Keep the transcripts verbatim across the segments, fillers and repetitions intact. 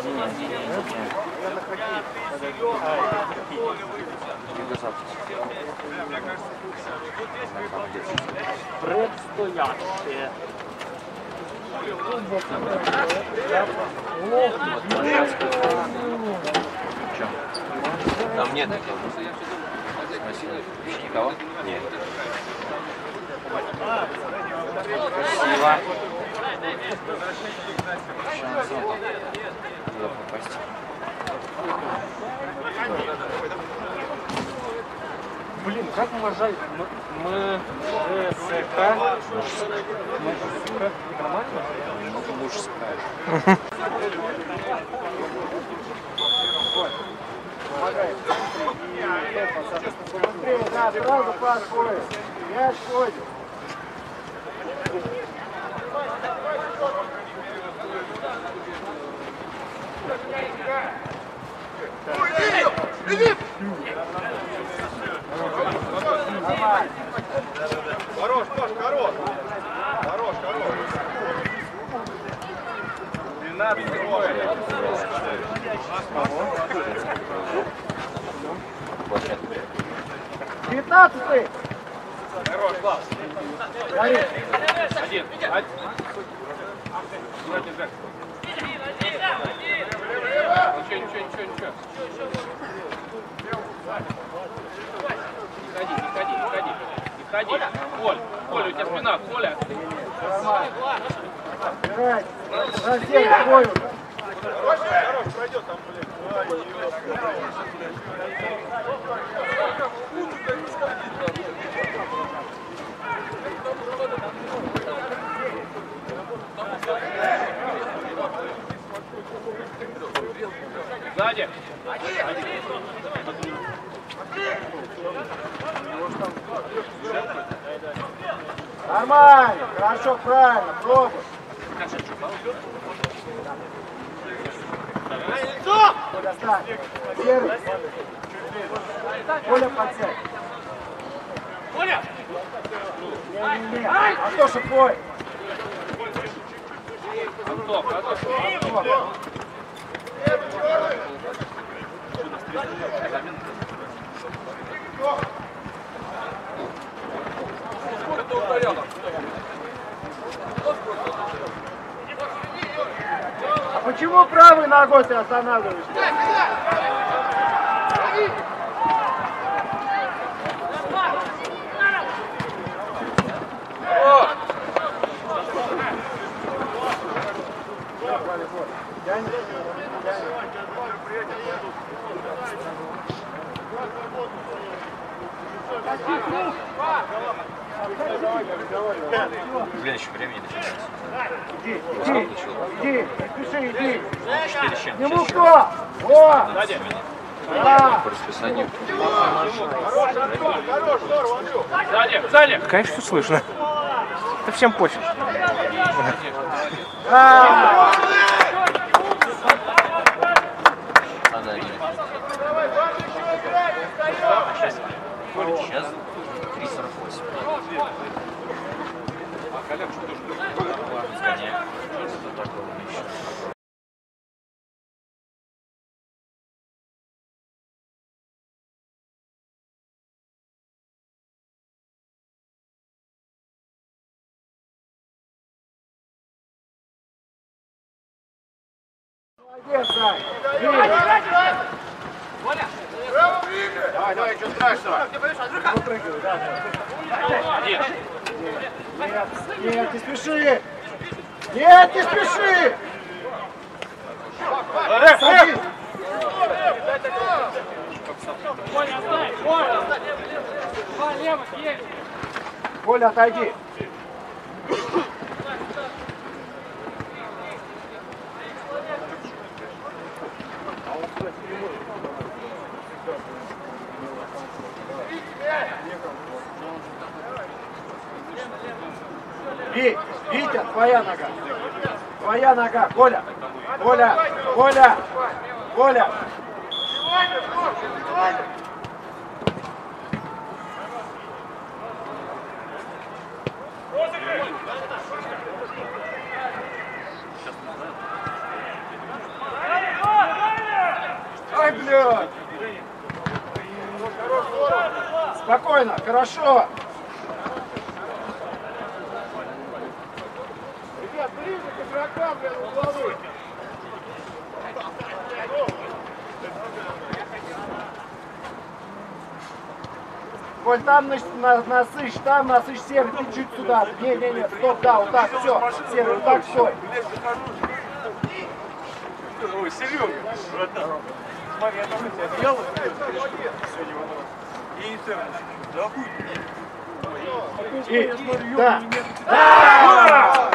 Предстоящее. Там нет никого. Вообще никого? Нет. Спасибо. Шанс нету. Туда попасть. Блин, как уважать мы МСК? МСК нормально? Мужская. Да, сразу подходит. Мяч ходит. Хорош, Паш, хорош. Хорош, хорош. двенадцать героев. девятнадцатый. Хорош, Класс. Горит. Один. Один. Ничего, ничего, ничего, ничего. Не ходи, не ходи, не ходи. Не ходи. Коль, Коля, у тебя спина, Коля. Убирай. Раздел, бой уже. Хорош, хорош, пройдет там, блин. Сзади. Нормально, хорошо, правильно, пробуй. Коля, стань. Серый. Коля, подсядь. Коля! Не-не-не. Антоша, бой. Антох, Антох. Сколько ты ударил? А почему правой ногой ты останавливаешься? Блин, еще времени дофига. Иди, иди, иди, не спеши, иди. четыре с чем? Ему кто? О! Да. По расписанию. Хорош, Антон, хорош, здорово, Андрюх. Сзади, сзади. Конечно, что слышно. Это всем пофиг. Да. Надо или... Сейчас три сорок восемь. Сгоняем. Что такого еще? Молодец, Сань. Давай, давай, ничего страшного. Выпрыгивай, да. Один. Нет, нет, не спеши. Нет, не спеши. Садись. Коля, отойди. Ви, Витя, твоя нога. Твоя нога, Коля. Коля, Коля, Коля. вперед! Спокойно, хорошо! Ребят, ближе к игрокам, блин, угловых! Коль, там на, на, насыщ, там насыщ, Серый, ты чуть сюда. Не-не-не, стоп, да, вот так, все. Серый, вот так, стой. Ой, Серега, братан. Смотри, я там у тебя одеяло сегодня вынос. И интернет. Да хуй. И, да. Да!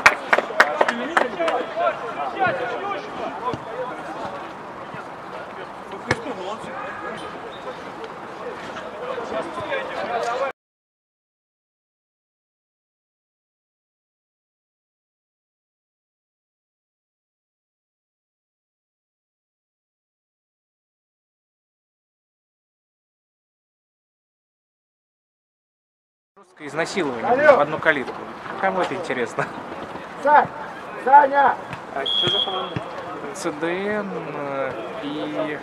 Жесткое изнасилование Алло. в одну калитку. Кому это интересно? Сань, Саня! А что за команда? ЦДН э, и...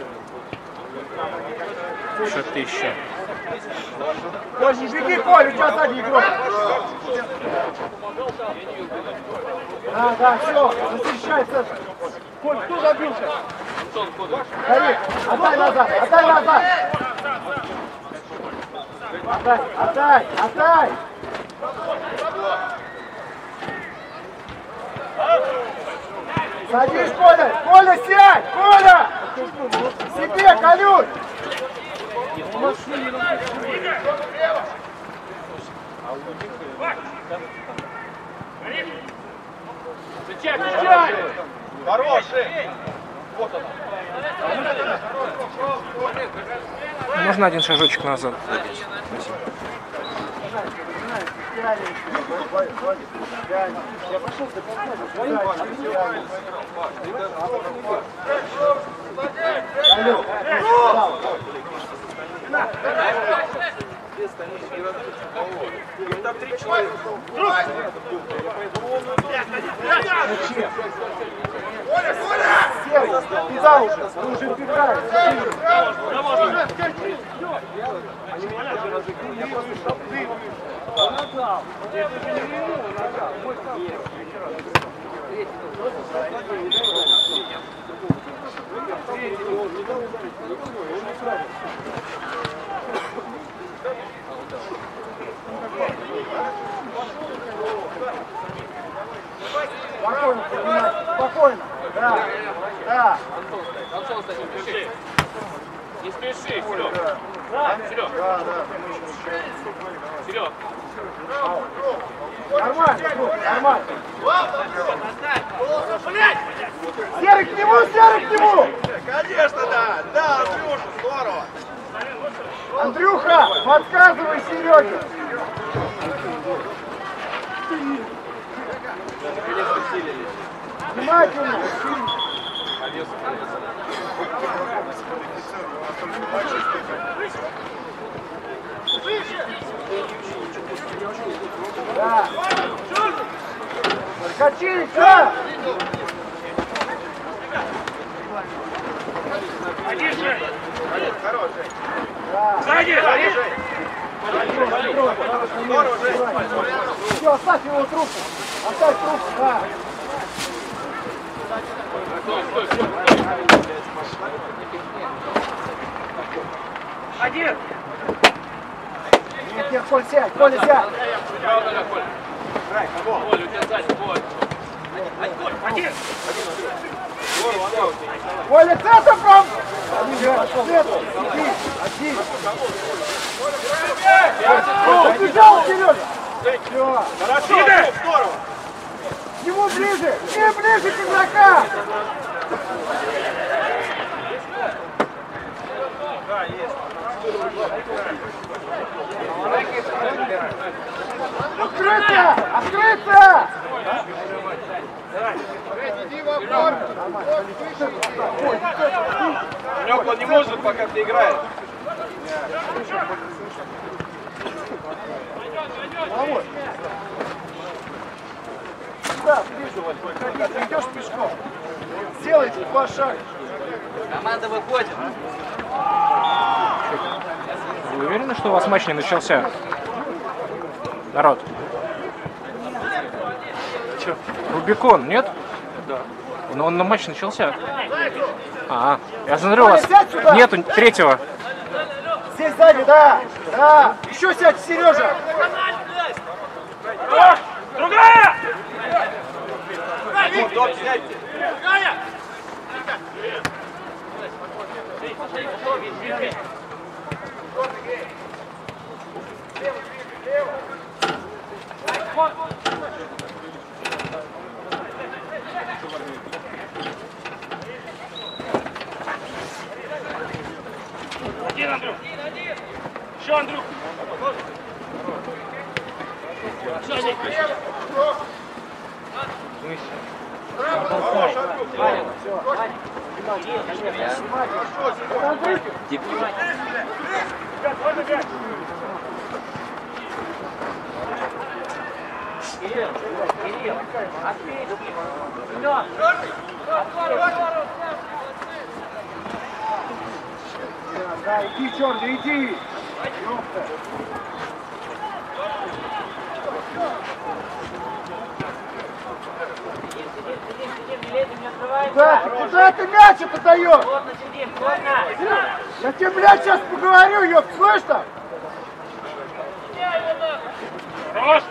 Что-то еще. Коль, не беги, Коль, у тебя сзади игрок. Да, да, все, защищается. Коль, кто забился? Гори, отдай назад, отдай назад. Отдай, отдай, отдай. Садись, Коля, Коля, сядь, Коля! Себе, Колюнь! Встречай, встречай! Хороший! Можно один шажочек назад? Спасибо. Я пошел до конца. Алло. Там три человека. Коля, Коля! Серый, ты за уже, ты уже вбегаешь. Спокойно, спокойно. Да, да. Антон, кстати, не спеши. Не спеши, Серег. Да, Серег. Да, да. Серег. Нормально, нормально. Серый к нему, Серый к нему! Конечно, да! Да, Андрюша, здорово! Андрюха, подсказывай Сереге! Внимательно! Да! Скачи, да! Хороший! Сзади! Здорово, Жень! Все, оставь его трубку! Оставь трубку, да! Стой, стой, стой! Один! Нет, нет, Коль, сядь, Коля, сядь! Право нога, Коля. Коля, у тебя сзади, Коля. Один! Коля, центр прям! Центр, иди, один! Побежал вперед! Все! Хорошо, здорово! К нему ближе! Не ближе к игрокам! Да, есть. Открыто! Открыто! Иди в оформ! Лёг, он не может, пока ты играешь. Володь! Да, вижу, Валь. Ты идешь пешком. Сделайте два шага. Команда выходит. Вы уверены, что у вас матч не начался? Народ. Че? Рубикон, нет? Да. Но он на матч начался. А, я смотрю, у вас нету третьего. Здесь сзади, да. Да. Еще сядь, Сережа. Другая! Один, Андрюх! Еще, Андрюх! Еще один! Кирилл, Кирилл, отбей, Семен! Да, иди, черный, иди. Куда ты, куда ты мяч подаешь? Плотно сидим, плотно! Я тебе, блядь, сейчас поговорю, ёб, слышно? Хорош!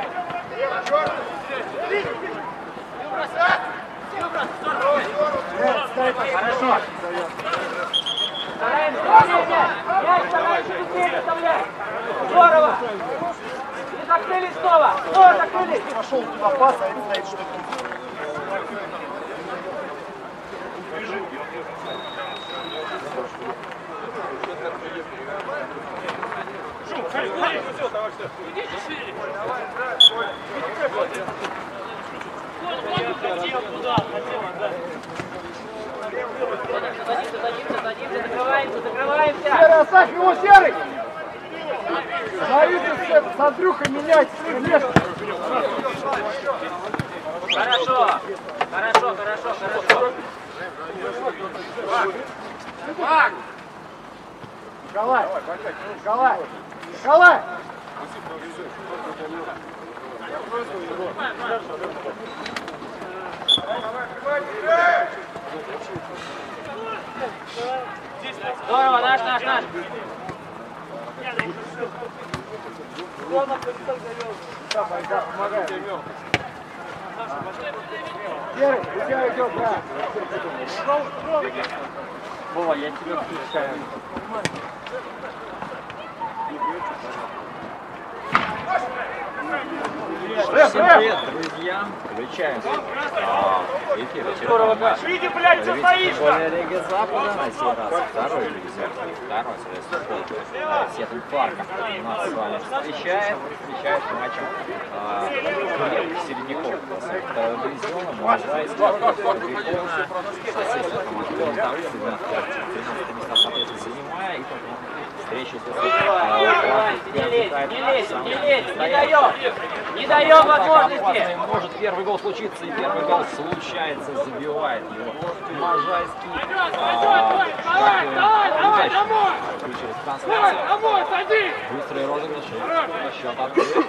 Хорошо! Стараемся быстрее мяч! Мяч стараемся быстрее доставлять! Здорово! Не закрылись снова! Снова закрылись! Пошел туда пас, а это стоит, что тут. Садимся, садимся, садимся, закрываемся, закрываемся! Серый, оставь его, Серый! Смотрите, с, с Андрюхой меняйтесь, конечно. Хорошо! Хорошо, хорошо, хорошо! Николай! Николай! Николай! Здорово, наш, наш, наш! Серый, у тебя идет, да. Вова, я тебя включаю. Всем привет, друзья! Включаем а, эфир очередного матча. Види, блядь, что стоишь там? Футбольной лиги Запада, на сей раз второй лиги Запада, второй соответственно, Сеттл Парка нас с вами встречает, встречает матчем а, середняков второго дивизиона, Можайского, Рубикона, соответственно, команда Лентау, тринадцатое место, соответственно, занимая, и потом встреча с Не лезь, не лезь, не лезь, не даем! Не даем возможности! Может первый гол случится, и первый гол случается, забивает его Можайский. Включились трансляции. Быстрый розыгрыш. Счет открыт.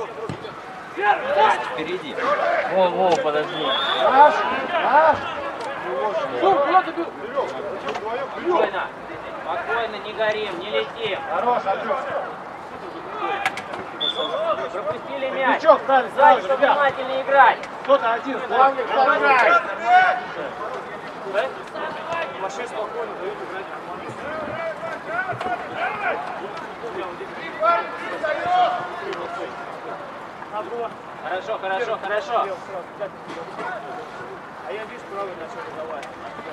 Впереди. Вова, Вова, подожди. Наш! Наш! Спокойно! Спокойно, не горим, не летим! Хорош, Андрюх! Пропустили мяч! Ничего, правильно, Сзади, сразу, чтобы ребят. внимательно играть! Кто-то один, главный, второй! Хорошо, хорошо, хорошо! А я вижу, правый начал давать.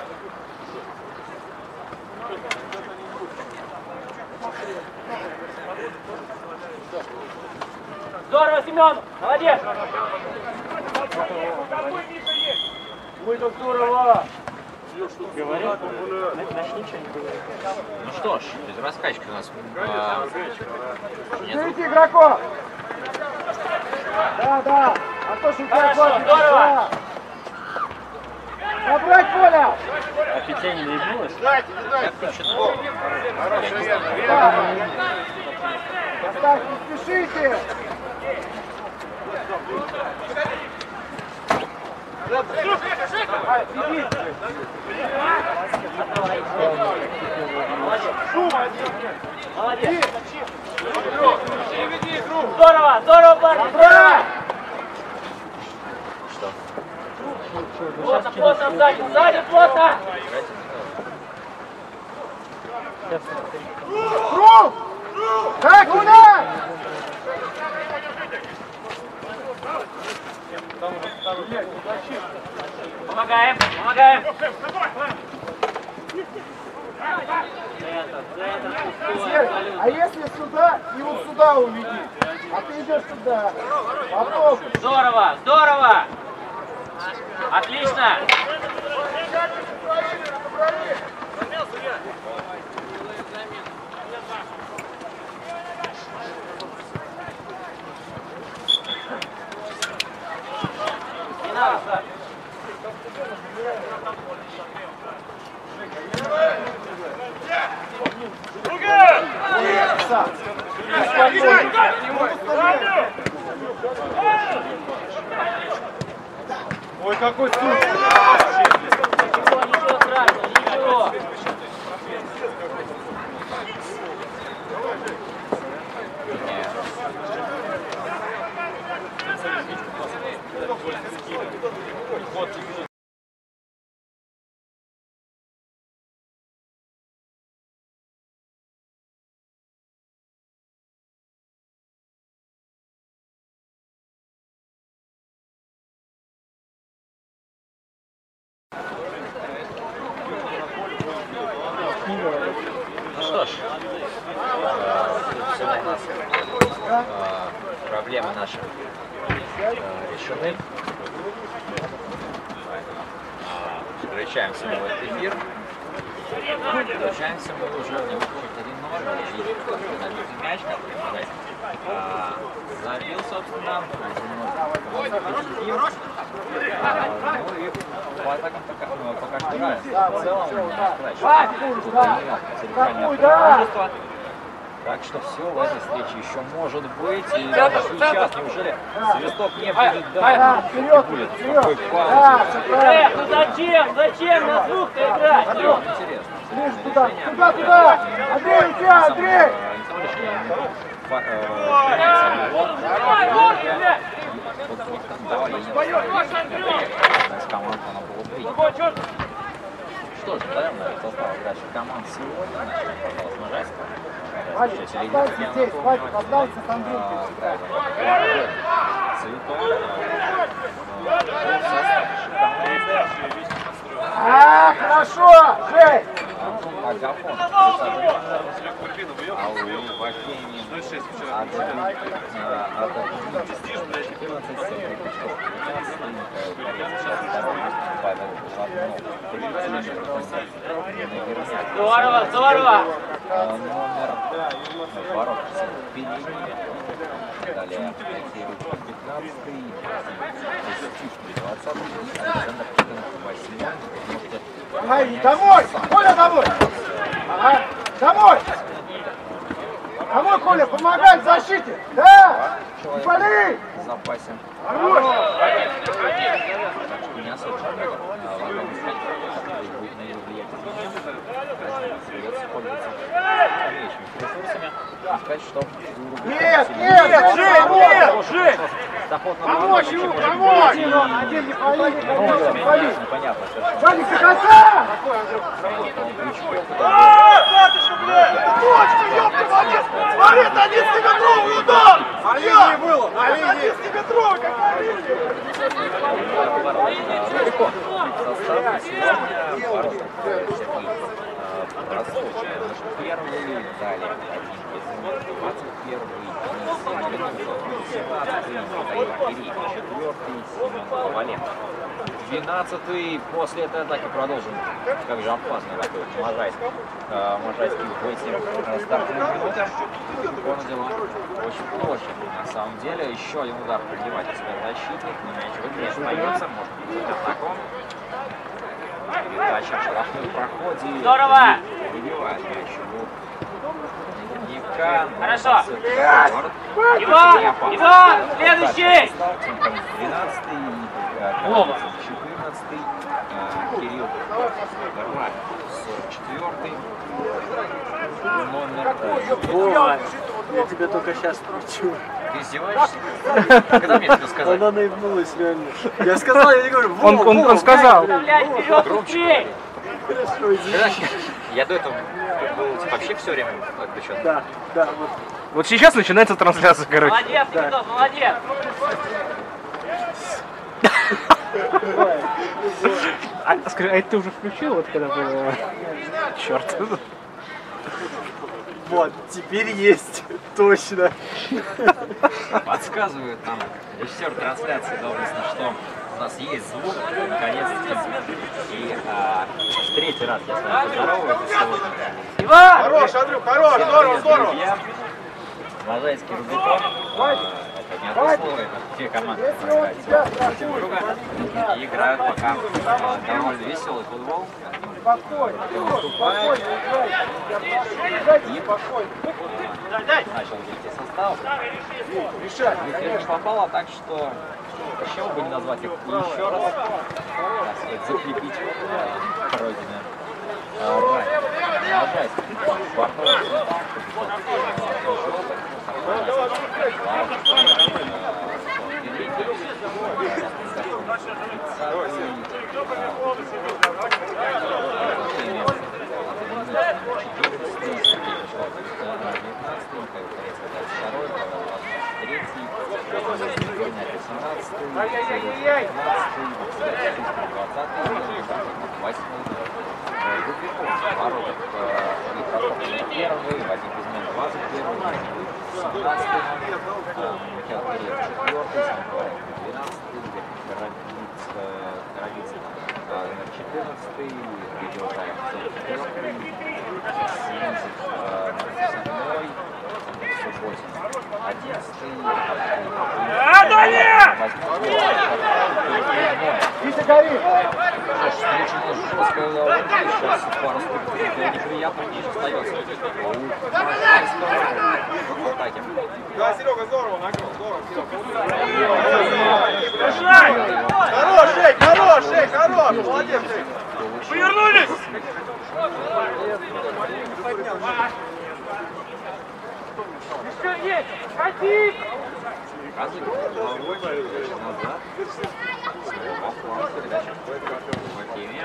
Здорово, Семен! Молодец! Ой, так здорово! Ну что ж, без раскачки у нас. А, нет. Берите игроков! Да, да! Антош, у тебя Хорошо, хватит. здорово! Да. Набрать, Коля! А петля не наебнулась? Дайте, не дайте. Хорошая верно, верно. Поставь, не спешите! Молодец! Здорово, здорово, парни! Здорово! Что? Плотно, плотно, сзади, сзади, плотно! Круг! Так, удар! Помогаем, помогаем! Центр, центр, пустой, Серый, абсолютно. а если сюда и вот сюда уведи? А ты идешь сюда. Потом. Здорово, здорово! Отлично! Не надо, Саш. Ой, какой суд! Ничего, ничего страшного, ничего. Ну что ж, все у нас э, проблемы наши э, решены. Включаемся мы в этот эфир. Включаемся мы уже в него один ноль. И набитый мяч, который а, забил, собственно, один ноль. А, ну и по атакам пока, ну, пока что нравится. В целом, можно сказать, что церемониальное преимущество. Так что все в этой встрече еще может быть. И даже сейчас, неужели свисток не будет дать? Вперед, Будет вперед! такой Да, паузы. Э, ну зачем, зачем на звук-то играть? Алло. Интересно. Ближе туда, туда, туда! Андрей, у тебя, Андрей! Что ж, наверное, состав играющих команд сегодня. Начнем, пожалуйста, Можайского. Вадик, останься здесь, Вадик, останься с Андреем. Цветов. А, хорошо, Жень! Агафон. А у Вакени Здорово, здорово! Номер ворот Пелини. Далее пятнадцатый, двадцатый, Александр восьмой. Ай, домой! Коля, домой! Ага, домой! Домой, Коля, помогай в защите! Да! Не пали! В запасе. Хорош! Не особо шагает. А в одном из который будет на его влиять. Придется пользоваться имеющимися ресурсами. И сказать, что Нет, нет, Жень, нет! Жень! доход на Помочь ему, помочь! Один не пали, один не пали! непонятно совершенно. Вадик, до конца! Батюшка, блядь! Точно, ёпта, молодец! Смотри, это одиннадцатиметровый удар! На линии было! На линии! одиннадцатиметровый, как на линии! Далеко. Состав сегодня ворота. Ростов. Первый, далее двадцать первый, семнадцатый, четвертый, Коваленко. двенадцатый, после этой атаки продолжим. Как же опасно такой Можайский. Можайский в эти стартовые минуты. Он дела очень плохи. На самом деле, еще один удар принимать у себя защитник, но мяч выиграет, остается, может быть, атаку. передача в штрафном проходе. Здорово! Выбивает мяч. Наверняка. Хорошо. Иван! Иван! Иван! Следующий! двенадцатый, четырнадцатый, Кирилл Горбак, сорок четвёртый, номер... Я тебя только сейчас включу. Ты издеваешься? Когда мне это сказать? Она наебнулась реально. Я сказал, я не говорю, Он, он, он сказал. Блядь, вперед, быстрей! Я до этого был вообще все время отключен. Да, да, вот. Вот сейчас начинается трансляция, короче. Молодец, Никитос, молодец! А, скажи, а это ты уже включил, вот когда было... Черт. Вот, теперь есть. Точно. Подсказывают нам режиссер трансляции доблестно, что у нас есть звук, наконец-таки. И а, в третий раз я с вами поздороваюсь сегодня. Иван! Хорош, Андрюх, хорош, здорово, здорово. Друзья, Можайский Рубикон. Это не одно слово, это две команды, которые играют друг друга и играют пока а, довольно веселый футбол. Спокойно, спокойно, Начал выйти состав. Дмитрий не попало, так что почему бы не назвать их еще раз, так сказать, закрепить пройденное. Можайский. Первый, Вадим Кузьмин, двадцать первый, семнадцатый, Михаил Киреев, четвертый, Санков, двенадцатый, Коровицын, номер четырнадцатый, Видеозаев, четвертый, семьдесят седьмой, Субботин, одиннадцатый, Витя, гори! Встреча жесткая удовольствие, сейчас пару ступеней неприятно ниже остается. В атаке. Да, Серега, здорово, нагрел, здорово, Серега. Хорош, Шейк, хорош, Шейк, хорош, молодец, Шейк. Повернулись! Еще есть! Ходи! Показывает головой, назад. Снова фланг, передача. Макееве.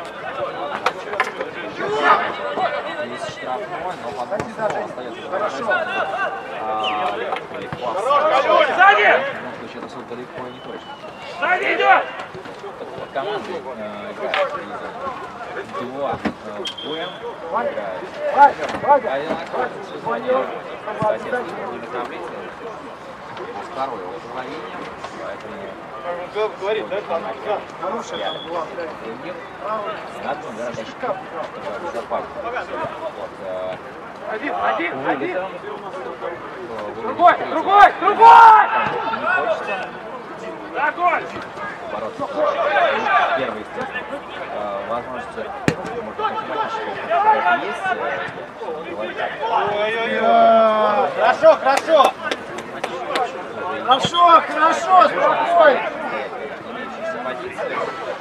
Есть штрафной, но потом снова остается. Хорошо. Легко. Хорош, сзади! В любом случае, это суд далеко и не точно. Сзади идет! Команда играет два в боем. Играет. А я находится в зоне соответственно на таблице. Второе управление, поэтому Говорит, да, там, да. Хорошая там была, блядь. надо гораздо чтобы безопаснее. Вот, Один, один, один! вылетом. Другой, другой, другой! Не хочется Огонь! бороться. Первый, естественно, возможности, может, математические есть. Говорить так. Ой-ой-ой. Хорошо, хорошо. Хорошо, хорошо, спокойно. Имеющиеся позиции.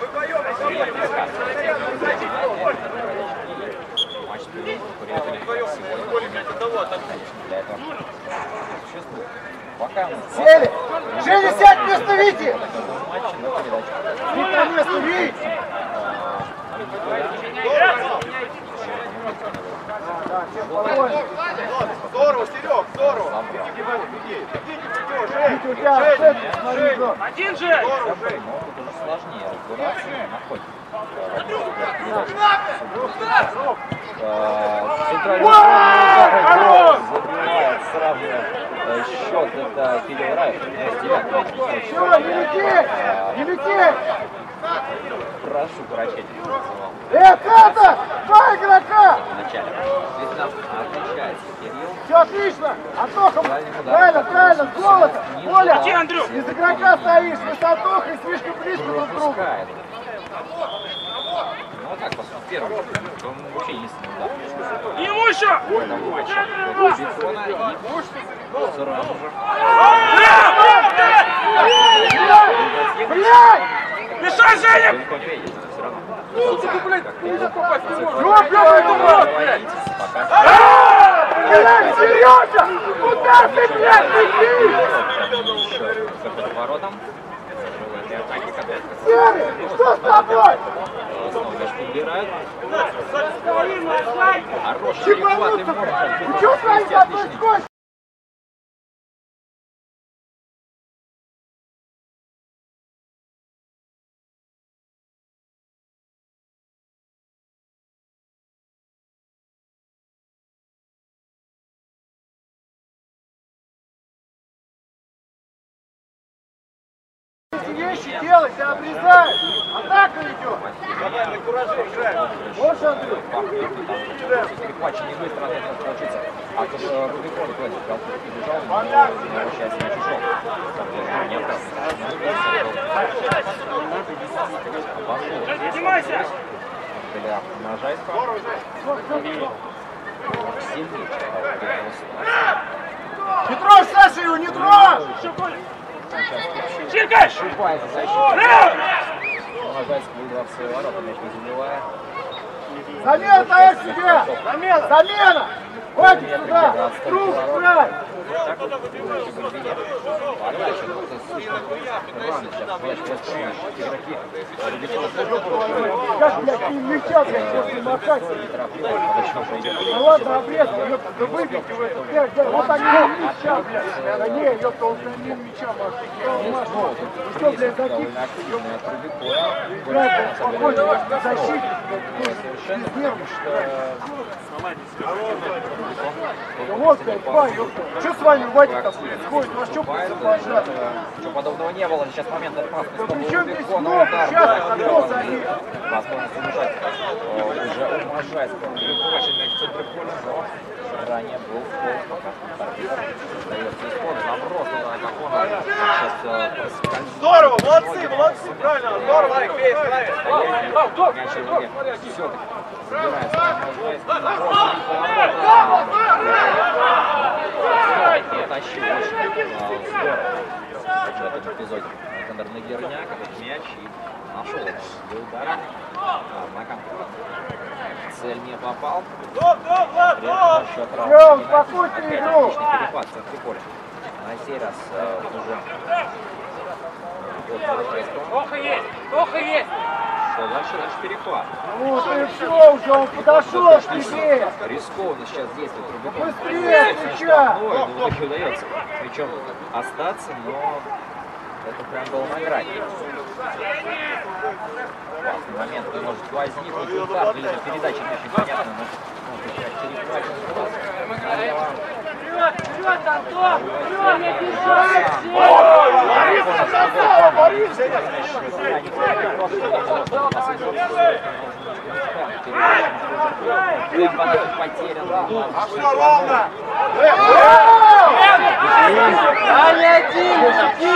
Матч привел конкурентами сегодня. Для этого существует. Пока мы Сели! Женя, сядь вместо Вити! матче на передачу. Вить на место, Вить! Здорово, Серег, здорово. Вить, у тебя акцент, смотри, бро. Один же! Но тут уже сложнее разбираться на ходе. Центральный забивает сразу счет. Это Кирилл Раев. Все, не лети! Не лети! Прошу прощения. Э, Ката! Два игрока! В начале. Видно, отличается Кирилл. Все отлично! Антоха, правильно, правильно, золото! Коля, Иди, Андрюх! из игрока стоишь, мы с Антохой слишком близко друг к другу. Пропускает. Ну, вот так посмотрим. первый, он вообще единственный удар. Ему еще! В этом матче против Бетона и сразу же. Мешай, Женя! Далеко не видите, все равно. Сережа! Куда ты, блядь, летишь? Под воротом. Этой атаки, которая Серый, что с тобой? снова мяч подбирают. Хороший перехват и может Ты что с вами происходит? Эти вещи делай, тебя обрезают. Атака идет. Давай, на кураже играем. Можешь, Андрей? Перехвачение быстро должно получиться. А тут Рубикон тоже побежал, но не возвращаясь на чужой. Там тоже не оправдывается. Поднимайся! Для Можайского. Сильнее, Не трожь, Саша, его не трожь! Чиркай! Шипается защита. Можайский выиграл в свои ворота, мяч не забивая. Замена, стоишь себе! Замена! Замена! Хватит сюда! Круг, край! Подача, но это слишком рано сейчас. Подача просто игроки. Как, блядь, ты мяча, блядь, после макать? Ну ладно, обрезал, ёпта, да выбейте его, блядь, блядь, вот они мяча, блядь. Да не, ёпта, он не мяча, Маша. Ну что, блядь, закидываешь? Играй, блядь, спокойно, защитник, блядь, без нервов, ну вот, блядь, два, ёпта. Что с вами, Вадик-то происходит? Вас что положат? Ничего подобного не было. Сейчас момент опасности. Да причем здесь много? Сейчас отбросы они. Возможность убежать уже у Можайского. Перехваченный в центре поля, но ранее был фол. Дается исход. Наброс на Акафона. Сейчас проскользнул. Здорово, молодцы, молодцы, правильно. Здорово, Марик, бей, ставишь. Мяч в руке. Все-таки забирается на Можайского. Протащил очень здорово. В этом эпизоде Александр Нагерняк, этот мяч и нашел для удара. Однако цель не попал. Счет равный. Успокойте Опять игру. отличный перехват в центре поля. На сей раз уже от Можайского. Плохо есть! Плохо есть! Что дальше? Дальше перехват. Ну ты все, уже он подошел к тебе. Рискованно сейчас действует Рубикон. Быстрее, сейчас! Ну, ему таки удается. Причем остаться, но это прям было на грани. Классный момент может возникнуть. Удар, или передача не очень понятна, но ну, сейчас перехвачен класс. Налево. Вперед, вперед, Антон! Вперед, не держайся! Борис, А все ровно! Дали один!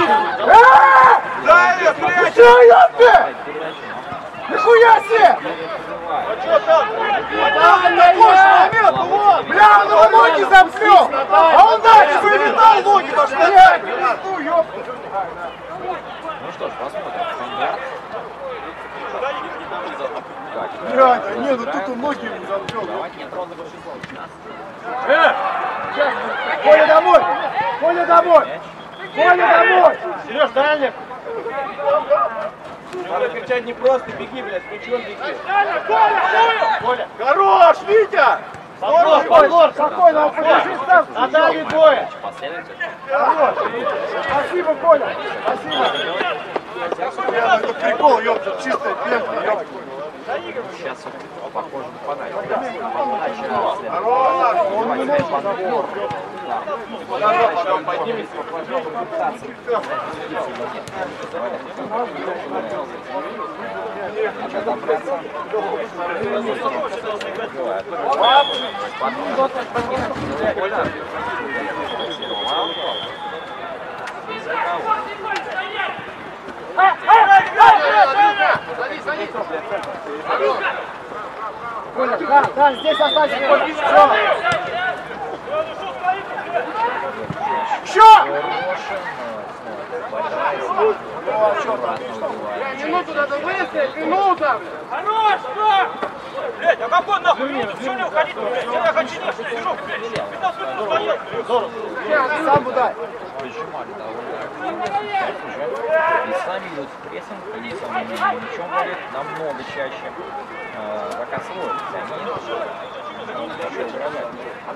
Дай, прячь! Что, ёпта? Нихуя себе! А что там? Там такой момент, вот! Бля, он его ноги запнул! А он дальше вылетал ноги, блядь! Ну, ёпта! Ну что ж, посмотрим. Стандарт. Блядь, да не, ну тут он ноги ему запнул. Давайте нет розыгрыша зон. Э! Сейчас, Коля домой! Коля домой! Коля домой! Сереж, дальник. Надо кричать не просто, беги, блядь, с мячом беги. Коля! Хорош, Витя! Здорово, Спокойно, спокойно, он подержи сам! Отдали боя! Хорош! Спасибо, Коля! Спасибо! Я, ну, прикол, ёпта, чистая пенка, ёпта. Сейчас похоже на подачу. Подача. Хорош! Он не может Подбор. Потом поднимется, Коля, да, да, здесь останься, Коля. Все. Еще! Минуту надо выставить, минута! Хорош, да! Блядь, а какой нахуй минут? Все не уходить, блядь? Я хочу не сижу, блядь. пятнадцать минут стоять, блядь. Сам удай. Прижимали довольно активно уже. И сами идут в прессинг, и самым мячом валят намного чаще. Как освоились они, пошел угрожать.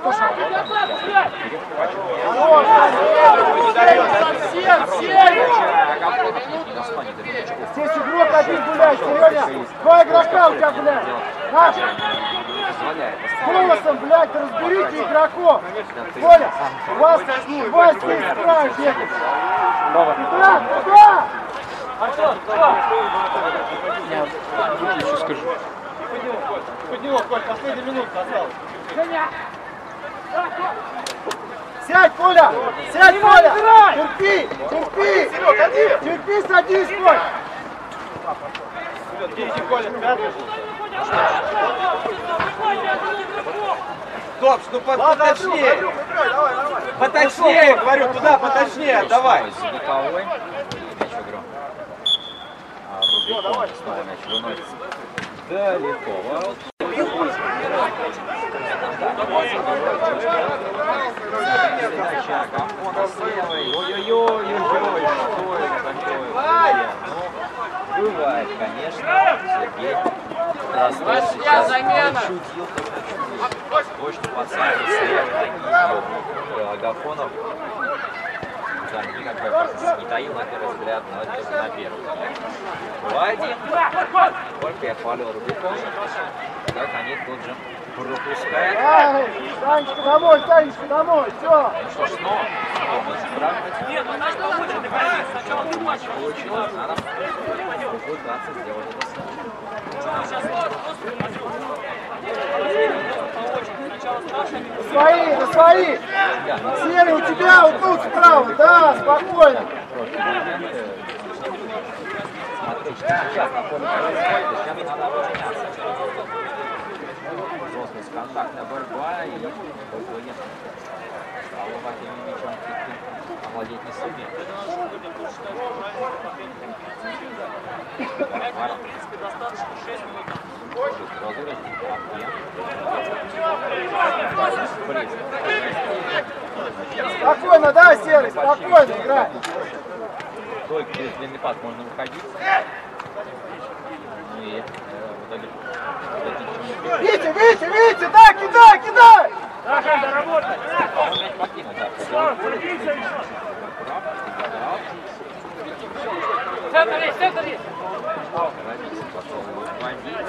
Здесь игрок один гуляет, Сереня. Два игрока у тебя гуляют. Наш. Голосом, блядь, разберите игроков. Коля, у вас, у вас здесь игра бегает. Туда, туда! Артем, кто? Я еще скажу. Поднял, Коль, последняя минутка осталась. Сядь, Коля! Сядь, Коля! Терпи! Терпи! Терпи, садись, Коля! Иди, Коля, пятый. Стоп, ну под, поточнее. Поточнее, говорю, туда, поточнее, давай. Звуковой. Мяч в игру. А Рубикон снова мяч выносится далеко. Ворот. Передача Гамфона с левой. Ой-ой-ой-ой-ой, что это такое? Ну, бывает, конечно. Сергей Ростов сейчас чудил, точно по центру с левой ноги Агафонов. Да, никакой опасности не таил на первый взгляд, но это только на первый взгляд. два-один. Только я хвалил Рубикон. Так они тут же пропускают. Ай, Танечка, домой, Танечка, домой, все. Ну что ж, снова. Снова матч получилось. Надо попытаться сделать это снова. Свои, на свои. Серый, у тебя вот тут справа, да, спокойно. Смотри, что сейчас на поле происходит, сейчас надо обороняться. Взрослость, контактная борьба и в итоге овладение мячом овладеть не сумеет. Спокойно, да, Серый, спокойно играй. Только через длинный пас можно выходить. Ну и э, в итоге... Витя, Витя, Витя, да, кидай, кидай! Да, Женя, работай! Он мяч покинул, да. Центр есть, центр есть! Равис пошел бомбить.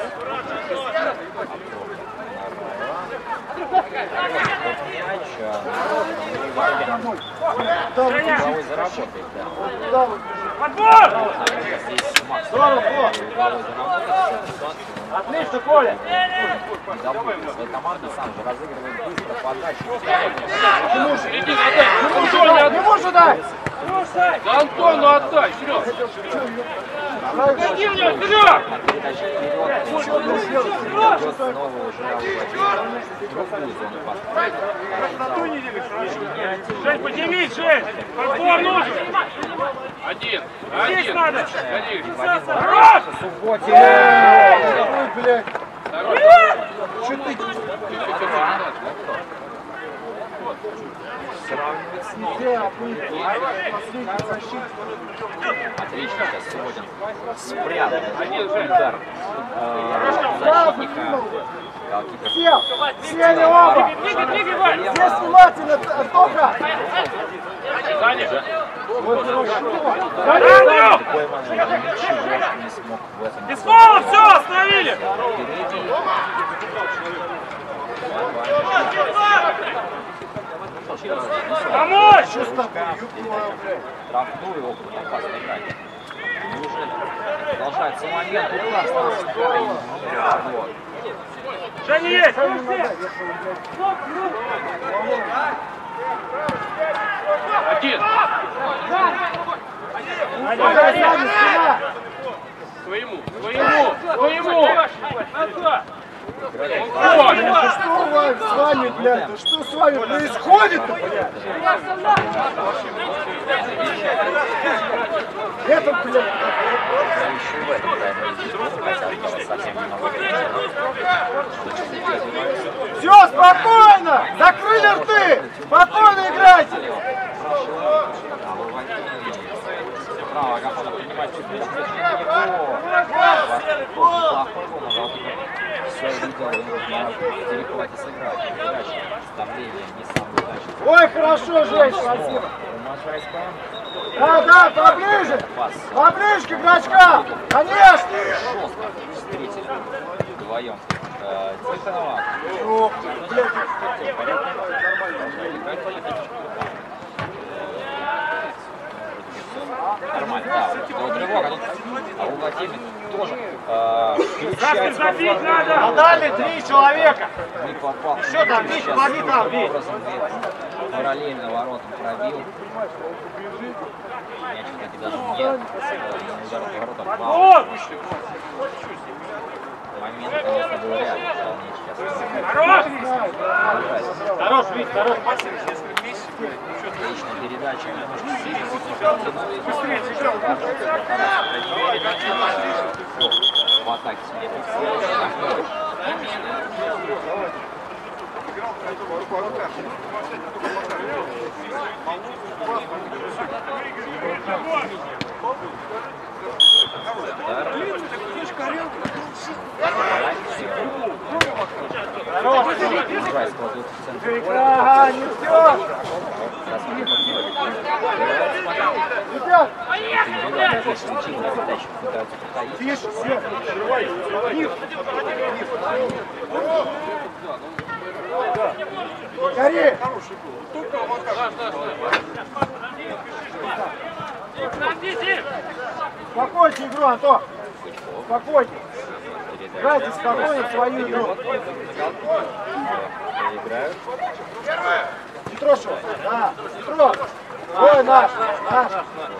Мяч. Угловой заработает, да. Подбор! Здесь Макс. Здорово, Угловой заработает. Отлично, Коля. Своей команды сам же разыгрывает быстро подачу. Иди, отдай. Не можешь дать! Да Антону отдай, Серег. Иди в него, вперед! Передача вперед. Идет снова уже овладение. Другую зону поставить. Жень, поднимись, Жень! Подбор нужен! Один. Здесь Один. надо! Один. Хорош! Субботин. Ой, блядь. Что ты? Сравнивает с ним. Где последний защитник? Отлично сейчас Субботин спрятал удар э, защитника. Голкипер. Сел! Сели оба! Двигай, двигай, Вань! Здесь внимательно, Тоха! Саня. Андрюх! Такой момент ничего не смог в этом. Без фола все, остановили! Передний. Помочь! Штрафную около опасной грани. Неужели продолжается момент? Удар Станская и вот. Женя есть! Один. Сзади, спина! Своему. Своему. Своему. Да что у вас с вами, блядь? Да что с вами происходит-то, блядь? Это, блядь. Все, спокойно! Закрыли рты! Спокойно играйте! Право, Агафонов принимает чуть ли все видел, нужно перехвате сыграть. Удачно. Давление не самое удачное. Ой, хорошо, Жень, спасибо. Да, да, поближе! Поближе к игрочкам! Конечно! Жестко встретили вдвоем. Тихонова. Нормально, да. Вот тревога. А у Владимира тоже включается. Отдали три человека! Не попал. Еще там, Вить, помоги там, Вить! Параллельно воротам пробил. Мяч, кстати, даже нет. Удар по воротам пал. Момент, конечно, был рядом. Хорош! Хорош, Вить, хорош! Отличная передача. В атаке Ага, не все! Тише, все! Гори! Спокойнее игру, Антон! Спокойнее! Играйте спокойно в свою игру! Петрушева! Да! Петров! Ой, наш! Наш!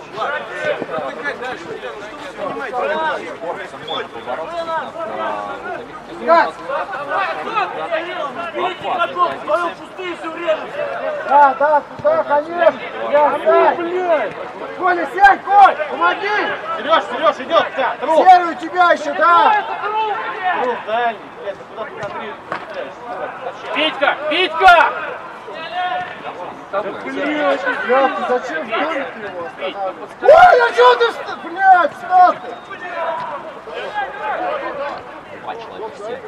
Да, да, да, конечно! Я сядь! Коля, сядь, Коль! Помоги! Сереж, Сереж, идет! Да, Серый у тебя еще, да! Друг, дальний! Блядь, куда ты контролируешь? Витька! Витька! Да, блядь, ты зачем в доме ты его останавливаешь? Ой, а что ты, вста- блядь, встал ты? Два человека все.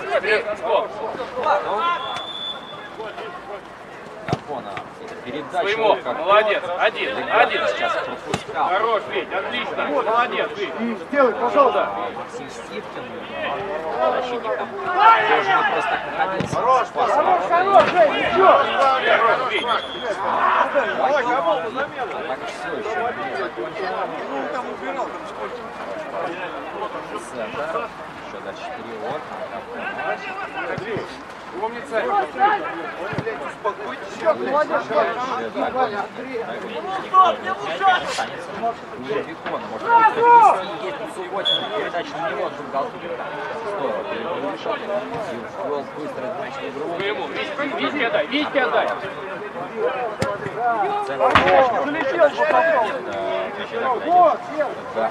Гапона. Передача. Своему, молодец, один, один. Сейчас пропускал. Хорош, Вить, отлично, молодец, Вить. И сделай, пожалуйста. Максим Стивкин, защитник там тоже не просто так находился. Хорош, Хорош, хорош, Жень, ничего. Давай, кого? А так все еще не закончено. Ну, там убирал, там сколько. Центр. Еще дальше перевод. Умница. Успокойтесь. Молодец, Викона может провести, есть Субботина, передача на него, друг голкипера. Здорово, перевышел, и ввел быстро мяч в игру. Своему, Витьке отдай, Витьке отдай. Центр передачи, вот, да.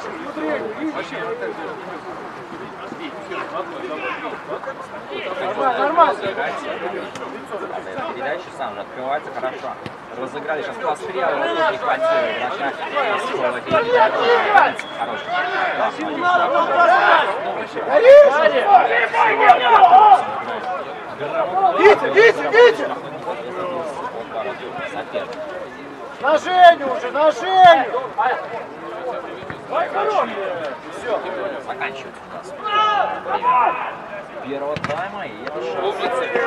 Нормально, нормально. Передача сам же открывается хорошо. Разыграли сейчас пострел, не хватило игрока. Хороший. Витя, Витя, Витя! На Женю уже, на Женю! Все, заканчивается у нас время первого тайма, и это шанс.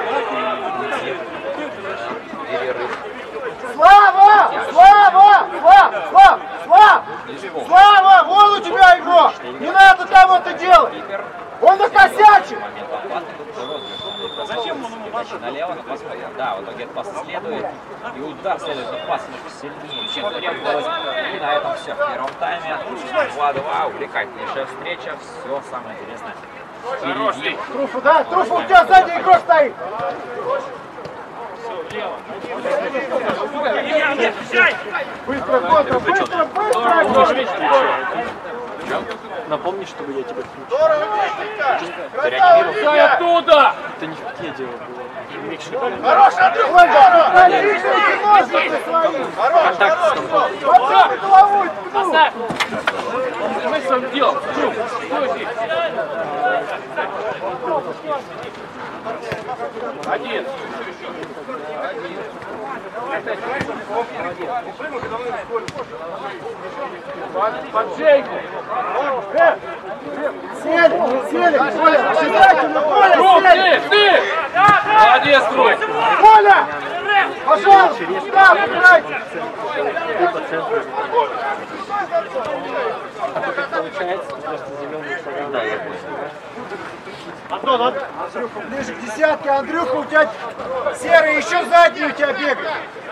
Перерыв. Слава! Слава! Слава! Слава! Слава! Слава! Вон у тебя игрок! Не надо там это делать! Он накосячил! Момент опасный, тут розыгрыш. Зачем он ему пошел? Налево, на пас поел. Да, в итоге пас следует, и удар следует, но пас немножко сильнее, чем требовалось. И на этом все в первом тайме. два-два, увлекательнейшая встреча, все самое интересное Труфу, да? Труфу, у тебя сзади игрок стоит! Быстро, быстро, быстро, быстро! Напомни, чтобы я тебя включил. Ты реанимировал? Дай оттуда! Это не в те дело было. Хорош, Андрюха! Отличные ножницы свои! Хорош, хорош! Подсыпай головой, ткнул! Оставь! Мы сам делал. Стой здесь. Один. Под шейку. Сели, сели, Коля, обязательно, Коля, сели! Ты, ты! Молодец, Трой! Коля! Пожалуйста, сюда, выбирайте! Получается, просто зеленый сорян. Да, я понял. Антон, Андрюха, ближе к десятке. Андрюха, у тебя серый, еще задний у тебя бегает.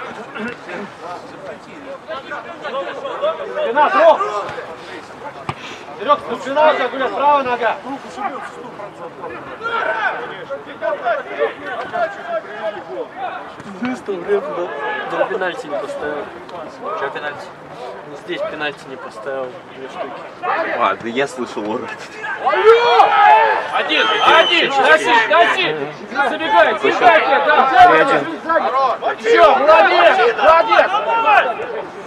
Спина, Трох! Вперед, спина у тебя, Гуля, правая нога. Что время, да? Да, пенальти не поставил. Что пенальти? Здесь пенальти не поставил. Две штуки. А, да я слышал урод. Один, один, носи, носи! Забегай, забегай, да! Все, молодец, молодец!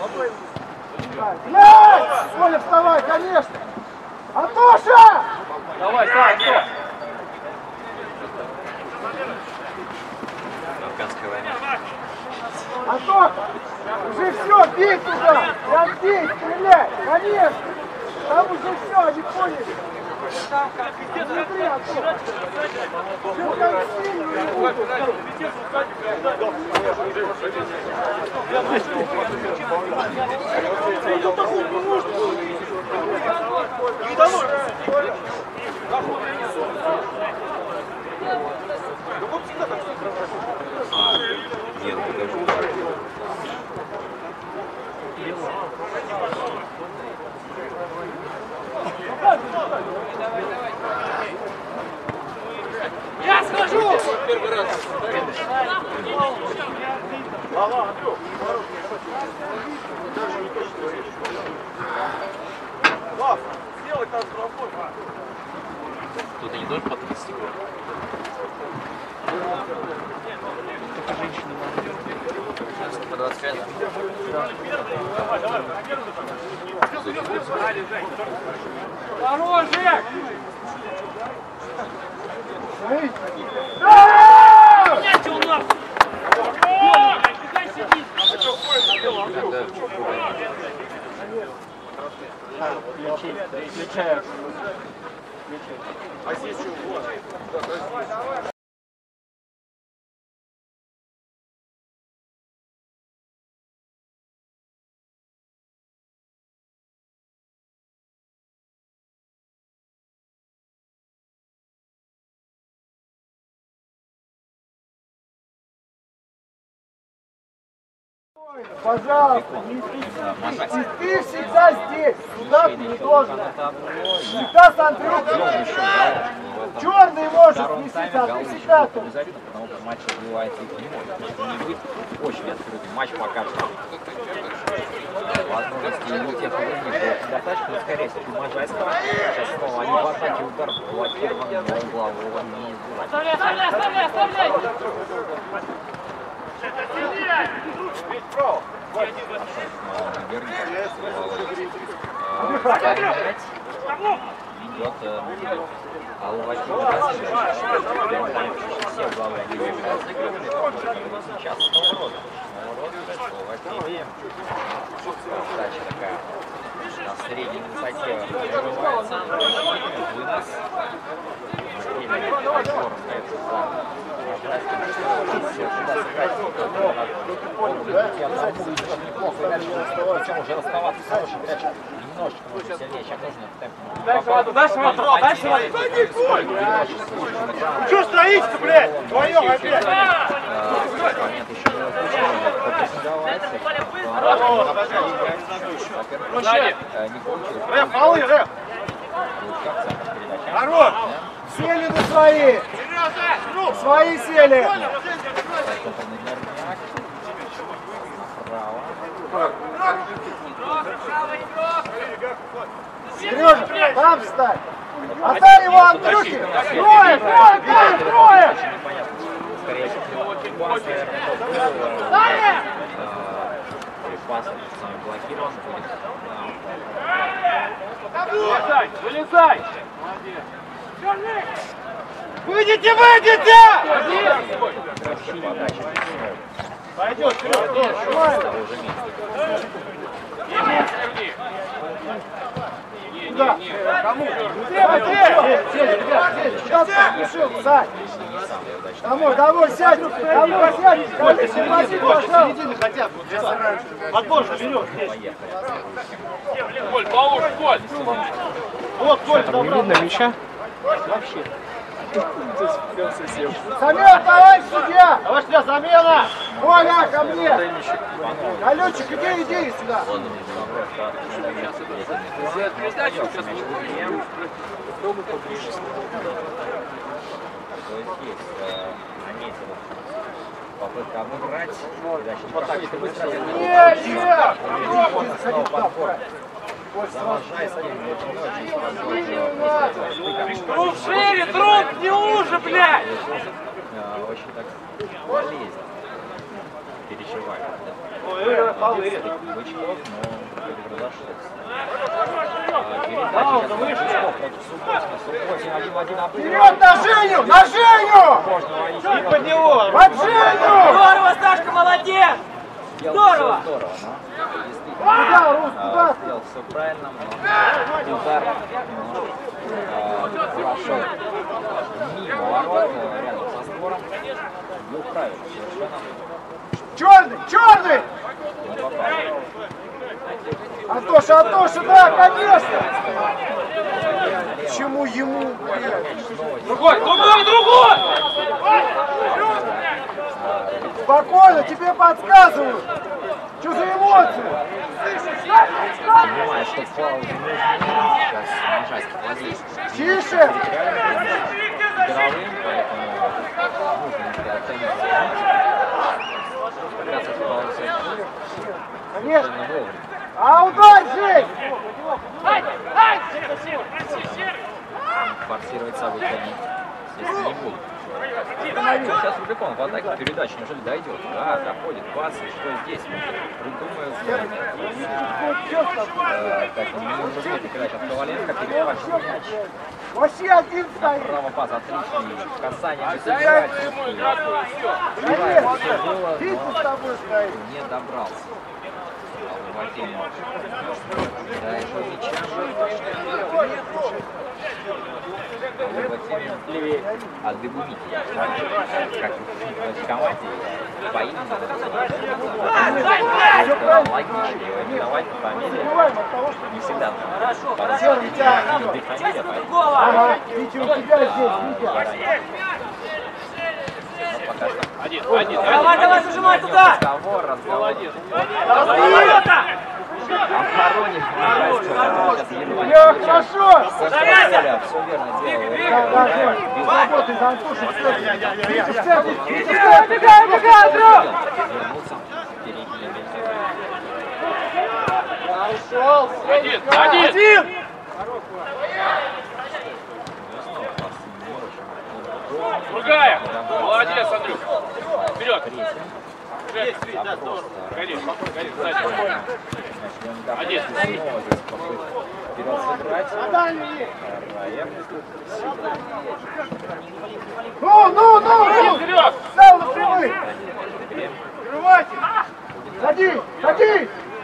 Блядь! Коля, вставай, конечно! Антоша! Давай, Сань, все! Афганская война. Антон! Уже все, бей туда! Прям бей, стреляй! Конечно! Там уже все, они поняли! Смотри, Антон! Все как сильно не будут! А, нет, подожди. Я схожу! Тут не должен по тридцать игрок. По двадцать пять, да? Хорош, Жек! Меняйте у нас! Пускай сидит! Включаю. А здесь что? Пожалуйста, не спеши. И ты всегда здесь. Сюда ты не должен. Всегда с Андрюхой. Черный может сместиться, а ты всегда тут. Обязательно, потому что матч развивается их не может. Может не быть очень открытый. Матч пока что. Возможности не у тех уровней. Достаточно, но скорее всего, Можайска. Сейчас снова они в атаке удар блокирован, но угла его не избивать. Оставляй, оставляй, оставляй, оставляй! Идет Алваки. Все главные линии разыгрывали. Сейчас поворот. Поворот. Алваки. Задача такая. На средней высоте прерывается. Вынос. Причем уже расставаться с хорошим мячом. Немножечко может сильнее, сейчас нужно темп. Дальше воду, дальше воду, дальше воду. Что стоите-то, блядь? Вдвоем опять. Момент еще не выключен. Не получилось. Рэп, малы, рэп. Как центр передачи? Хорош! Сели на свои! Свои сели! Сережа, там встань! Отдай его Андрюхе! Трое! Трое! Трое! Трое! Скорее всего, пас блокирован будет. Вылезай! Вылезай! Выйдите, выйдите! Пойдет, вперед! Куда? Кому? Где? Где? Куда ты спешил, Сань? Домой, домой, сядь! Домой, сядь! Середины хотя бы. Подбор же берет. Коль, положь, Коль! Вот, Коль, Там не видно мяча? вообще. Замена, товарищ судья! Товарищ судья, замена! Коля, ко мне! Колючик, иди, иди сюда! Попытка обыграть. Вот так, если быстро. Нет, нет! Труп шире, труп не уже, блядь! Очень так болезнь. Переживаю. Ой, повырит. Бычков, но разошелся. Передача вышли. Против Субботина. Субботин один в один обыгрывает. Вперед на Женю! На Женю! Чуть под него! Под Женю! Здорово, Сашка, молодец! Здорово! Здорово, но Куда, Рус, куда? сделал все правильно, но удар немножко прошел мимо ворот, рядом со створом. Был правильно совершенно. Черный! Черный! Не попал. Антоша, Антоша, да, конечно! Почему ему, блядь? Другой, другой, другой! Спокойно, тебе подсказывают! Что за эмоции? Понимаю, что фаул не нужно сейчас нажать владеть. Тише! Игровым, поэтому нужно немножко оценить. Как раз это фаул Конечно! совершенно вовремя. А удар, Жень! Форсировать события они, естественно, не будут. Сейчас Рубикон в атаке передачи неужели дойдет? Да, доходит, пас, и что здесь? Придумают. Так, не нужно знать, передача от Коваленко, перехватывает мяч. Вообще один стоит! Право пас отличный, касание не Конечно! Витя с тобой стоит! не добрался. Владимир. Да, еще мяча. Левее от Дебуники. Как в команде по имени. Логично его именовать по фамилии. Не всегда. Серый, тебя! Фамилия, поэтому. Ага, Витя, у тебя здесь, Витя! Пока что. Один, один, Давай, давай, зажимай туда! Разговор, разговор. Ворота! Обороне. Я хорошо! Все верно делал. Да, Жень, без работы за Антошу, кстати! Витя, кстати! Витя, кстати! Бегай, бегай, Андрюх! Вернулся. Передний Ушел! один, один! Другая! Молодец, Андрюх! Вперед! Есть, да, здорово! Гони, гони, сзади! Один! Вперед сыграть. Ну, ну, ну, ну! Вперед! Стал на прямых! Открывайте! Ходи, ходи!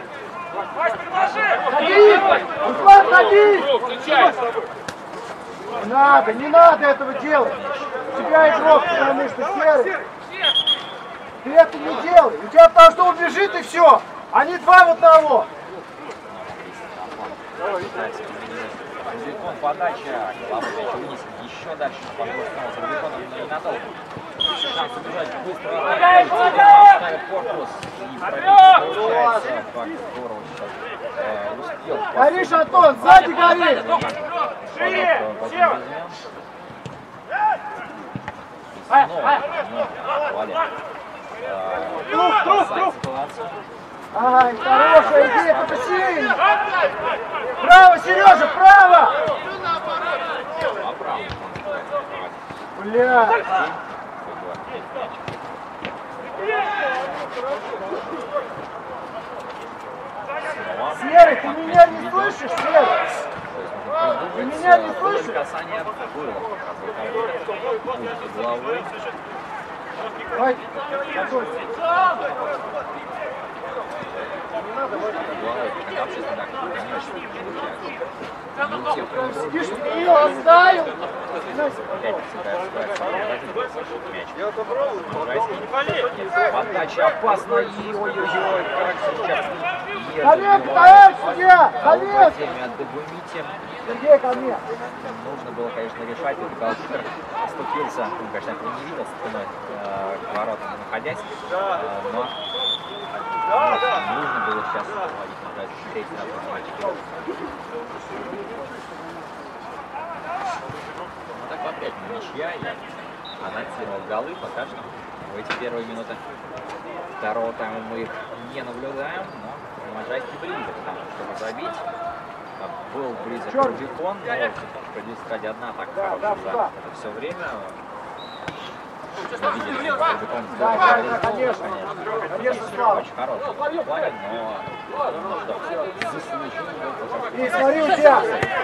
Ходи! Руслан, ходи! Друг, встречай! Не надо, не надо этого делать! У тебя игрок, потому что серый! Ты это не делай! У тебя потому что он бежит и все! А не два в одного! Рубикон, подача, головой мяч вынес еще дальше, подбор снова с Рубиконом, но ненадолго. Шанс убежать быстро, ставит корпус и получается, как здорово сейчас успел. Горишь, Антон, сзади гори! Шире! Сева! снова, снова, Валя. Спасает ситуацию. Ай, хорошая идея, только сильно! Право, Сережа, право! А право. Бля! Серый, ты меня не слышишь, Серый? Ты меня не слышишь? Касание было. Головой. Ай, готовься. Видишь, ты ее оставил? Подача опасна, и ой-ой-ой, как сейчас Ко мне, товарищ судья! Ко мне! отдобумите. Сергей, ко мне! Нужно было, конечно, решать, и голкипер оступился, ну, конечно, я не видел спиной э, к воротам находясь, э, но нужно было сейчас ловить, нажать третий раз на матче. Ну так по-прежнему ничья, и анонсировал голы пока что. В эти первые минуты второго тайма мы их не наблюдаем, но Можайский близок к тому, чтобы забить. Был близок Рубикон, но придется сказать, одна так хорошая за это все время. Мы видели, что Рубикон сделал конечно, конечно, конечно, Слава. очень хороший в плане, но ну, что, заслужил был. И смотри у тебя!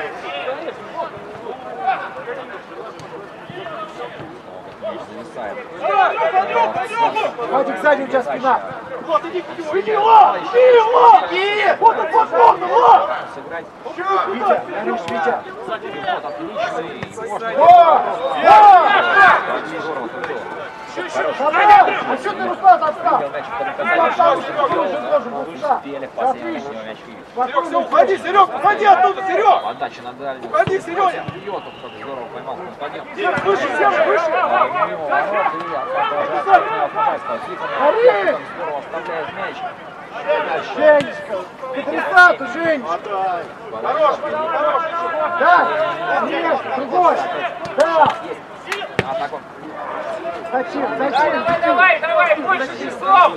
Зависает. Вадик, сзади у тебя спина! Вот, иди к нему, иди его! Иди его! Иди! Вот он, вот он, вот! Сыграть. Витя, Ариш, Витя! Вот, отличный. Можно. О! О! Здорово, крутил. А что ты Руслан отстал? Видел мяч по наказанию, что он делал, но вы успели в последний момент его мяч видеть. Серег, все, уходи, Серег, уходи оттуда, Серег! Подача на дальнюю. Уходи, Сереня! Бьет, он как здорово поймал на подъем. Серег, выше, Серег, выше! Мимо ворот и отражает от Можайского. Тихо, здорово оставляет мяч. Женечка! Потрясату, Женечка! Хорош, хорош! Да! Нет, другой! Да! А так он. Зачем? Зачем? Давай, давай, больше часов!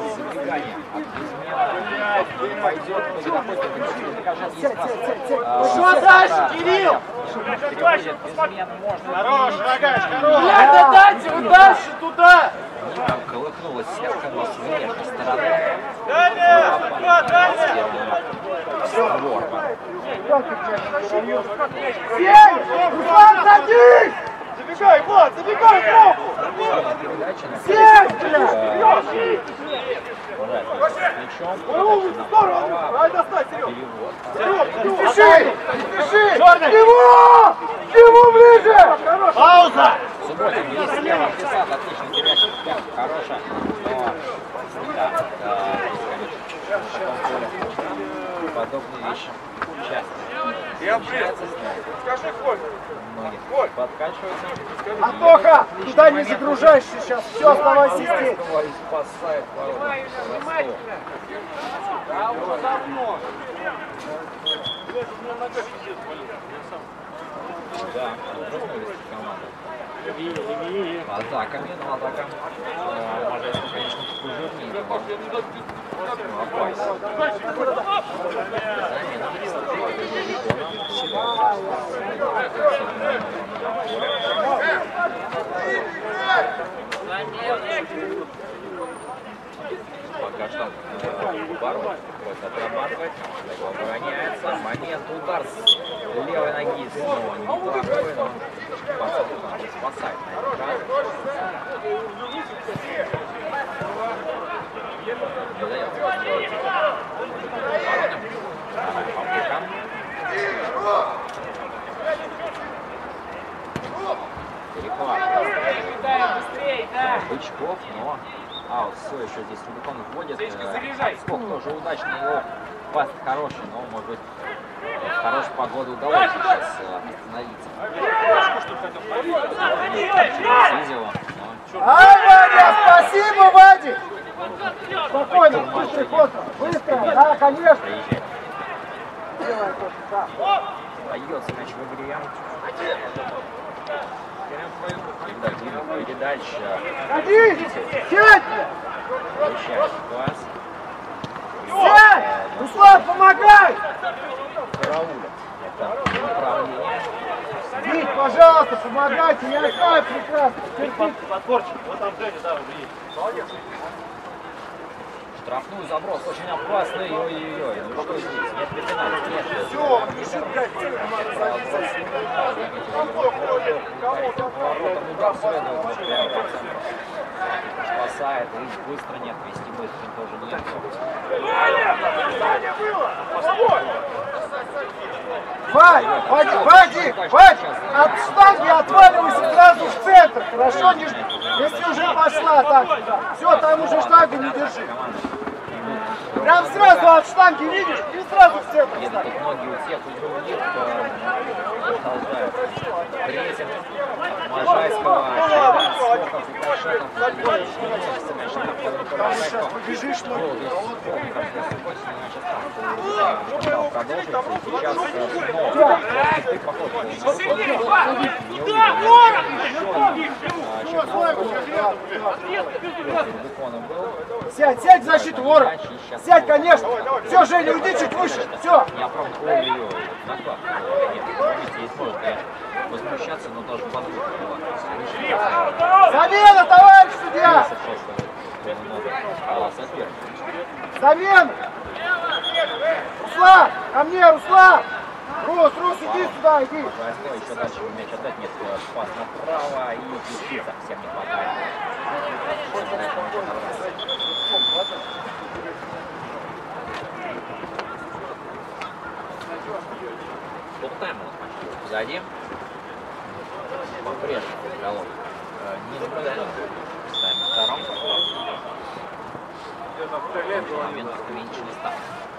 Пойдет, кто захочет, Сядь, сядь, сядь, сядь! Что дальше, Кирилл? Хорош, Рогач, хорош! Блядь, да дальше, вы дальше туда! Там колыхнулась сетка, но с внешней стороны. Далее! Туда, далее! Сень! Руслан, садись! Забегай, Влад, забегай, Влад! Сень, блядь! Здорово! Давай достать, Серег! Серег, Спеши! Спеши! Его! Его ближе! пауза! Субботин есть слева, Фисат, отлично, передача, хорошая, но да, да, конечно, на таком поле подобные вещи часто Я привет! Скажи, Коль! многих подкачиваются. Антоха, туда не загружайся сейчас, все, оставайся здесь. И спасает ворота. Да, разрушились команды. Атаками, но атака. Можайский, конечно, пожирнее. Пока что Барон отрабатывает, обороняется, момент, удар с левой ноги снова неплохой, но пацан спасает на этот раз. Не удается сделать Бароном. Попытка. Перехват. Бычков, но аут все еще здесь Рубикон вводит. Скок тоже удачный, его паст хороший, но может быть в хорошую погоду удалось сейчас остановиться. Снизило, но... Ай, Вадя, спасибо, Вадик! Спокойно, быстрый ход, быстро, да, конечно. Приезжает. Делай то, что да. Остается мяч в игре. Передача. Садись! Сядь! Получает пас. Сядь! Руслан, помогай! Карауля. Это направление. Вить, пожалуйста, помогайте, я знаю прекрасно. Подборчик, вот там Женя, да, уже есть. Молодец. Штрафной заброс очень опасный. Ой-ой-ой. Ну что здесь? Нет пенальти, нет. Все, пиши, блядь, спасает, и быстро нет, вести быстро тоже нет. Вадик, Вадик, Вадик, Вадик, от штанги отваливайся сразу в центр, хорошо? Не, если уже пошла так, все, там уже штангу не держи. Прям сразу от штанги видишь и сразу в центр. Нет, тут ноги у тех, у других продолжают. Прессинг Можайского, Побежишь, но... Сядь, сядь в защиту, Ворон. Сядь, конечно. Все, Женя, уйди чуть выше. Все. Я правда, ой-ой-ой, наклад. Нет, видите, есть может, конечно, возмущаться, но даже подвиг. Замена, товарищ судья! Соперник. Замена! Руслан, ко мне, Руслан! Рус, Рус, иди сюда, иди! Возьму еще дальше мяч отдать, нет, пас направо и ключи совсем не хватает. Полтайм у нас почти позади. По-прежнему голов не наблюдаем. Ставим втором. Момент увеличили ставку.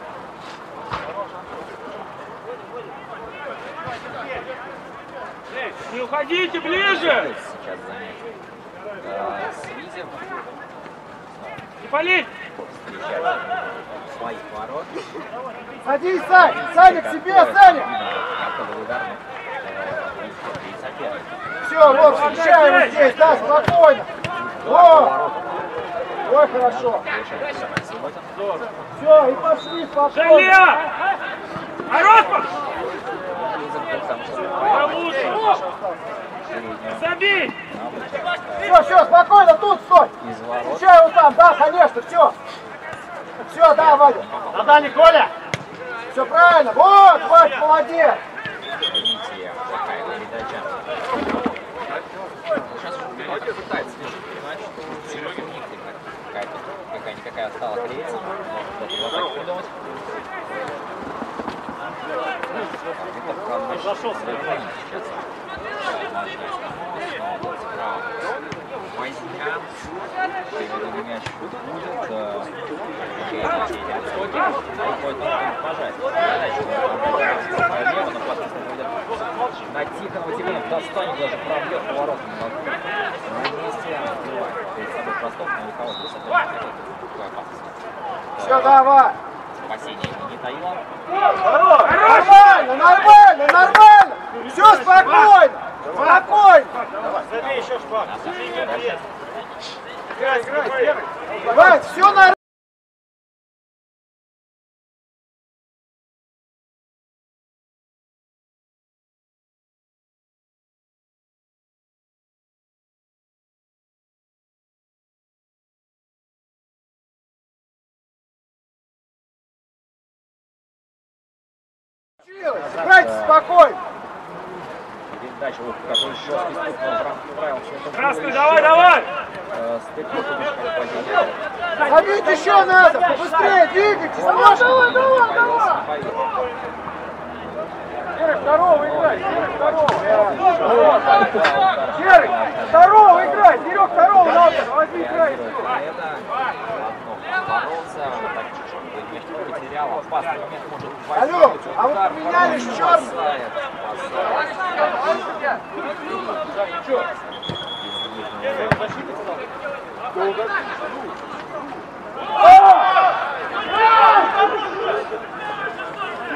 Не уходите ближе! Сейчас занять. Свизер. Не палить! Встречает своих ворот. Садись, Сань! Саня, к себе, Саня! Все, вот, встречаем здесь, да, спокойно! О! Ой, хорошо! Все, и пошли спокойно! Женя! Ароспов! Забей! Все, все, спокойно, тут стой! Встречай вот там, да, конечно, все! Все, да, Вадя! На дальний, Коля! Все правильно, вот, Вадя, молодец! Видите, какая передача. Сейчас уже пытается понимать, что Серега у них какая-то, какая-никакая осталась третья. Вот его так придумать. Зашел сейчас. Возня. Переведенный мяч будет. На Тихонова Тихонов достанет, даже пробьет поворот на месте. Открывает перед собой простов, но никого не соперника. Такой опасности. Все, давай! Спасение не таило. Нормально, нормально, нормально! Все, спокойно! Спокойно! Забей еще шпак! Играй, играй! Вадь, все нормально! Играйте спокойно! Передача, вот какой жесткий стук, но в рамках правил все это. Красный, давай, давай! Стык, как Забить еще надо! Побыстрее, двигайтесь! Давай, давай, давай, давай! Серый, второго играй! Серый, второго! Серый, второго играй! Серег, второго надо! Возьми, играй! Боролся, так чуть-чуть мяч потерял, опасный момент может Алло, а вот поменялись черт!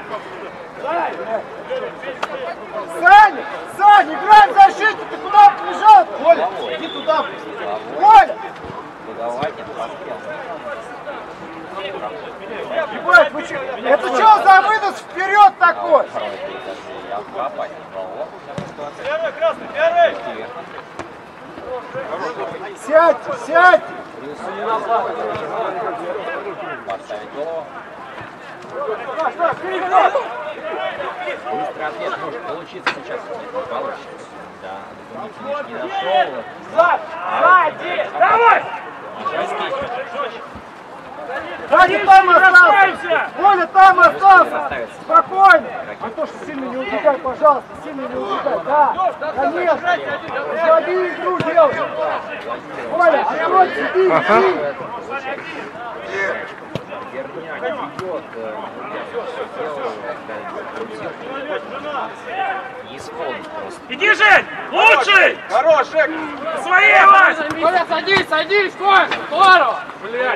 Саня! Саня, играй в защиту! Ты куда Ебать, вы чё? Это что за вынос вперед такой? Первый, красный, первый! Сядьте, сядьте! Поставить голову. Быстрый ответ может получиться сейчас. Не получится. Да, Дмитрий не дошел. Сзади! Давай! Сзади там остался! Коля там остался! Спокойно! Антош, сильно не убегай, пожалуйста, сильно не убегай. Да, конечно! Уходи игру делай! Коля, открой, сиди, иди! Верняк ведет, не исполнит просто. Иди, Жень! Лучший! Хорош, Жек! Своей, Вась! Коля, садись, садись, Коля! Здорово! Блядь!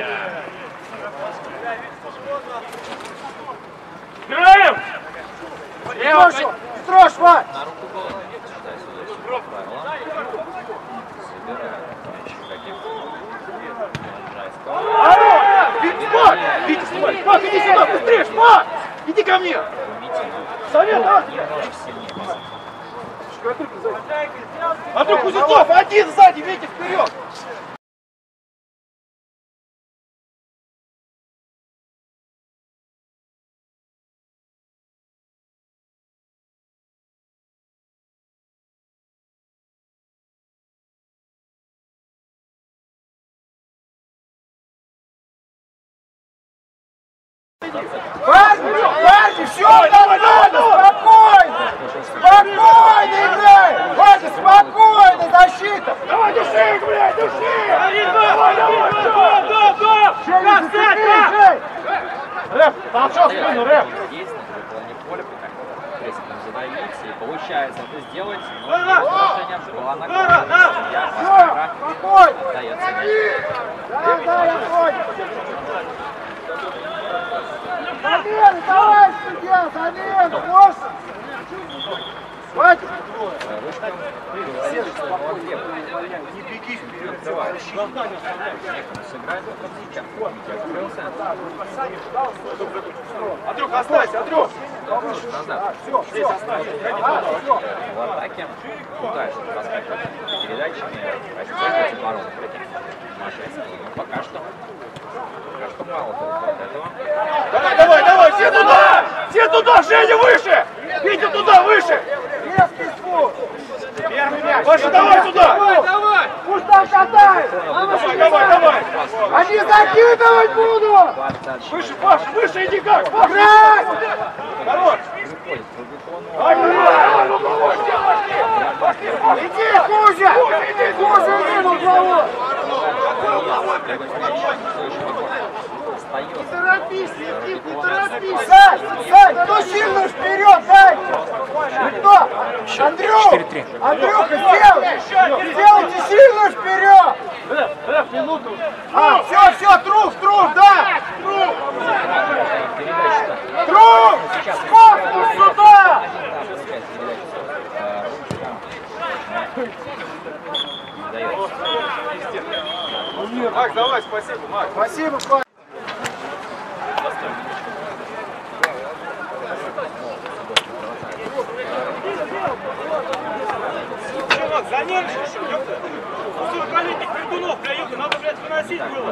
Играем! Петрошу! Петрош, Вась! На руку голову. Сюда-сюда правила. Собирают. Спак! Витя, снимай! Спак, иди сюда, быстрее! Спак! Иди ко мне! Совет, а? Немножко сильнее. А ты Кузнецов, один сзади, Витя, вперед! Парни, парни, все нормально, спокойно! Спокойно играй! Ваня, спокойно, защита! Давай, души их, блядь, души! Давай, давай, давай, давай! Жень, не зацепи, Жень! Рэп, толчок в спину, Рэп! Есть на плане поля, пока прессингом задавиться, и получается это сделать, но отношение была на Все, спокойно! отдается мяч. Да, да, я понял! Замена, давай, судья, замена, можешь? Хватит! Не беги вперед, давай. Некому сыграть, вот сейчас. Открылся. Андрюх, останься, Андрюх! Назад. Все, все, В атаке пытается проскакивать передачами, растягивать оборону против Машевского. Но пока что, пока что мало только от этого. давай, давай, давай, все туда! Все туда, Женя, выше! Витя, туда, выше! Резкий спуск! Первый мяч! Паша, давай туда! Давай, давай! Пусть там катает! Давай, давай, давай! Они закидывать будут! Выше, Паша, выше, иди как! Играй! Хорош! Иди, Кузя! Кузя, иди в угловой! Не торопись, Никит, не торопись! Сань, Сань, кто сильно вперед, дай! И кто? Андрюх! четыре три. Андрюха, сделай! Сделайте сильно вперед! Рэп, рэп, минуту! А, все, все, труп, труп, да! Труп! Труп! Корпус сюда! Макс, давай, спасибо, Макс. Спасибо, Павел. Занервничал, ёпта! У сорокалетних придунов, бля, ёпта, надо, блядь, выносить было!